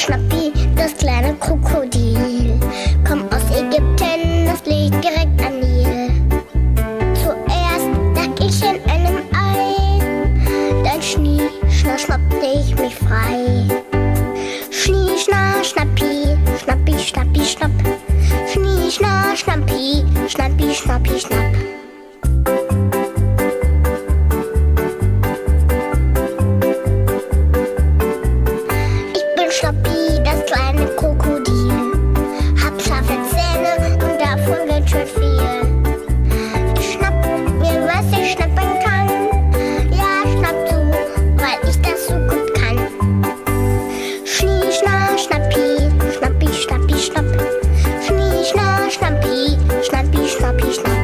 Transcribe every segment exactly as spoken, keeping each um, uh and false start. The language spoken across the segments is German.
Schnappi, das kleine Krokodil. Komm aus Ägypten, das liegt direkt am Nil. Zuerst lag ich in einem Ei, dann schnie, schna, schnappte ich mich frei. Schnie, schna, schnappi, schnappi, schnappi, schnapp. Schnie, schna, schnappi, schnappi, schnappi, schnapp. Schnappi, das kleine Krokodil. Hab scharfe Zähne und davon ganz schön viel. Ich schnapp mir, was ich schnappen kann. Ja, schnapp zu, weil ich das so gut kann. Schnie, schna, schnappi, schnappi, schnappi, schnapp. Schnie, schna, schnappi, schnappi, schnappi, schnapp.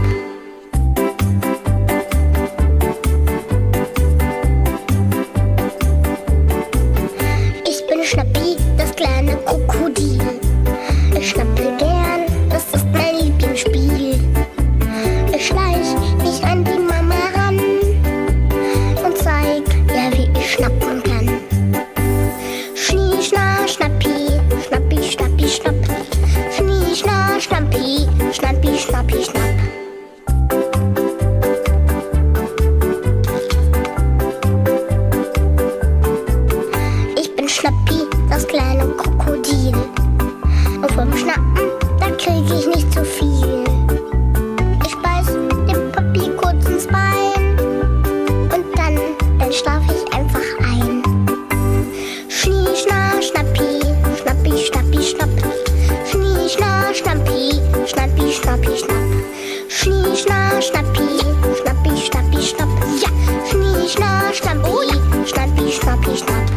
Schnappi, das kleine Krokodil. Ich schnappe gern, das ist mein Lieblingsspiel. Ich schleich mich an die Mama ran und zeig ihr, wie ich schnappen kann. Schnie, schna, schnappi, schnappi, schnappi, schnapp. Schnie, schna, schnappi, schnappi, schnappi, schnapp. Schnappi, das kleine Krokodil. Und vom Schnappen, da krieg ich nicht zu viel. Ich beiß dem Papi kurz ins Bein und dann, dann schlaf ich einfach ein. Schnie, schna, schnappi, schnappi, schnappi, schnapp. Schnie, schna, schnappi, schnappi, schnappi, schnapp. Schnie, schna, schnappi, schnappi, schnappi, schnapp. Ja! Schnie, schna, schnappi, schnappi, schnappi, schnapp.